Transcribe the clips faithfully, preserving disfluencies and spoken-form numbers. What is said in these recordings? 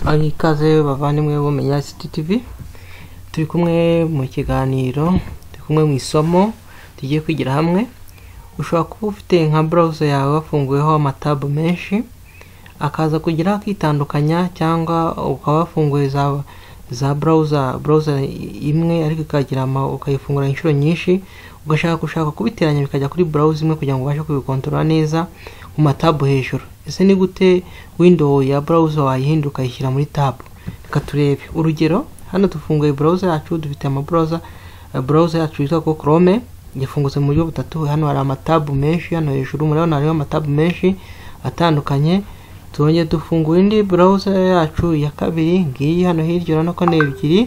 ikaze bavandimwe b'Umenya I C T T V. Turi kumwe mu kiganiro, turi kumwe mu isomo tugiye kwigira hamwe. Ushobora kuba ufite nka browser yawe wafunguyeho amatab menshi, akaza kugira kwitandukanya, cyangwa ukaba wafunguye za za browser browser imwe ariko ikagira ama ukayifungura inshuro nyinshi, ugashaka gushaka kubiteranya bikajya kuri browser imwe kugira ngo ubashe kubikontrola neza ku matab hejuru. Ese ni gute window ya browser wayihinduka yishyira muri tab? Reka turebe urugero. Hano tufunguye browser yacu, dufite ama browser uh, browser yacu yitwa ko Chrome, yafungutse mu buryo butatu. Hano hari amatab menshi, hano hejuru murabona hariho amatab menshi atandukanye. Tubonye dufungura indi browser yacu ya kabiri, ngiyi hano hirya urabona ko ni ebyiri.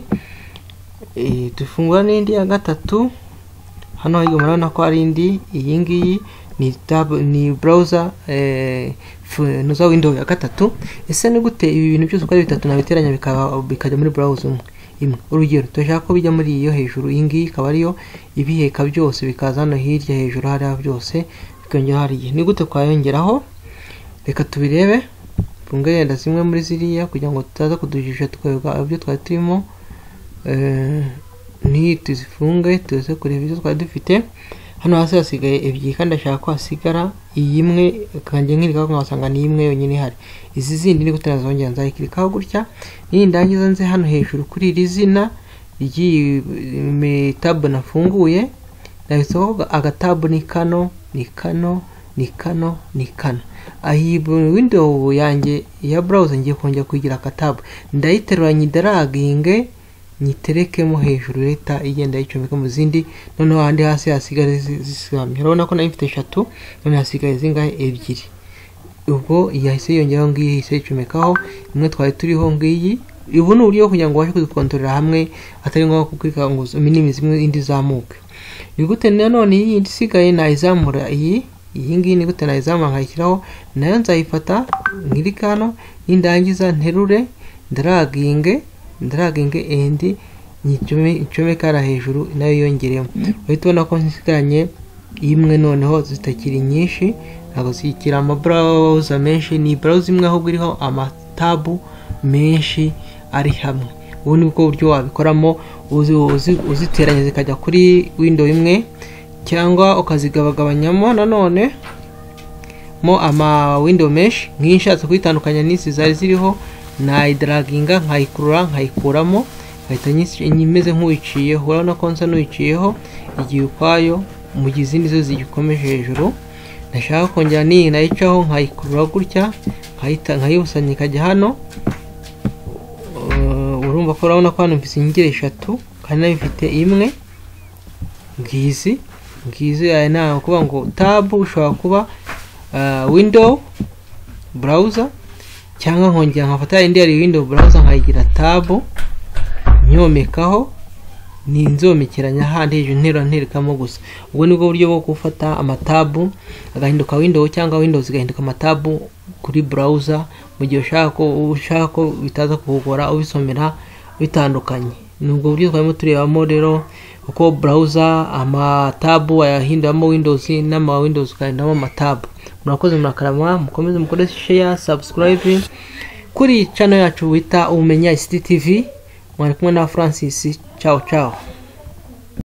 E, dufungura n'indi ya gatatu, hano hirya murabona ko hari indi. Iyi ngiyi ni tab ni browser eh nuza window ya gatatu. Ese ni gute ibi bintu byose uko ari bitatu nabiteranya bikaba bikajya muri browser umwe imwe? Urugero, turashaka ko bijya muri iyo hejuru, iyi ngiyi ikaba ariyo ibiheka byose bikaza hano hirya hejuru hari byose bikongera hariya. Ni gute twayongeraho? Reka tubirebe. Funge yenda zimwe muri ziriya kugira ngo tutaza kudujisha tukayuga ibyo twari turimo. Eh ni tuzifunge tuze kureba ibyo twari dufite. Hano hasi hasigaye ebyiri kandi ashaka ko hasigara iyi imwe, kanje nkirika ko wasanga ni imwe yonyine hari. Izi zindi ni gute nazongera nzayikirikaho gutya. Ni ndangiza nze hano hejuru kuri iri zina ry'iyi tab nafunguye, ndabitseho agatab ni kano ni kano ni kano ni kano. Ahi window yanjye ya browser ngiye kongera kugira akatab, ndayiterura nyidaraginge nyiterekemo hejuru, leta igenda yicomeka mu zindi. None handi hasi hasigara zisamye. Urabona ko nayifite eshatu, none hasigaye zingahe? Ebyiri. Ubwo yahise yongeraho ngiyi yahise yicomekaho imwe twari turiho ngiyi. Ubu ni uburyo kugira ngo ubashe kuzikontorera hamwe, atari ngombwa kukwika ngo minimize imwe indi zamuke. Ni gute none iyi indi isigaye nayizamura? Iyi iyi ngiyi ni gute nayizamura nkayishyiraho? Nayo nzayifata nkirika hano, nindangiza nterure draginge draginge endi nicomeka ara hejuru nayo yongeremo. Uhita ubona ko nsigaranye imwe, noneho zitakiri nyinshi, ntabwo zikira ama browser menshi. Ni browser imwe ahubwo iriho amatab menshi ari hamwe. Ubu ni bwo buryo wabikoramo, uziteranya zikajya kuri window imwe, cyangwa ukazigabagabanyamo nanone mo ama window mesh. Nk'inshatse kwitandukanya n'isi zari ziriho, nayidraginga nkayikurura nkayikuramo, ngahita nyimeze nk'uwiciyeho. Urabona ko nsa n'uwiciyeho igiye ukwayo, mu gizindi zo zigikomeje hejuru. Ndashaka kongera n'iyi nayicaho nkayikurura gutya, nkahita nkayibusanya ikajya hano. Uh, urumva ko urabona ko hano mfite ingero eshatu kandi nabifite imwe. Ngizi ngizi aya naho kuba ngo tab ushobora kuba uh, window browser, cyangwa nkongera nkafata indi ari window browser nkayigira tab nyomekaho, ni nzomekeranya handi hejuru ntera nterekamo gusa. Ubwo nibwo buryo bwo gufata amatab agahinduka window, cyangwa windows igahinduka amatab kuri browser, mu gihe ushaka ko ushaka ko bitaza kugora ubisomera bitandukanye. Nubwo buryo twarimo turebamo rero uko browser amatab ayahindamo windows n'ama windows kayindamo amatab. Murakoze, murakarama, mukomeze mukore share, subscribe kuri channel yacu wita Umenya I C T T V. Mwari kumwe na Francis. Ciao ciao.